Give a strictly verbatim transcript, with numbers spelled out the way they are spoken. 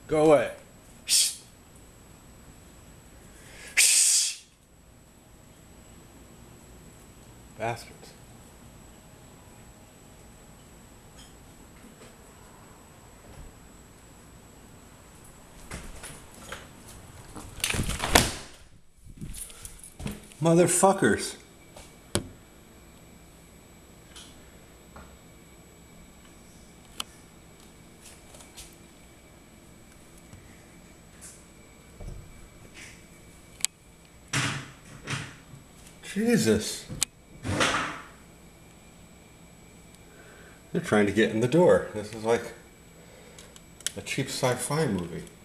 Go away. Bastards. Motherfuckers. Jesus. They're trying to get in the door. This is like a cheap sci-fi movie.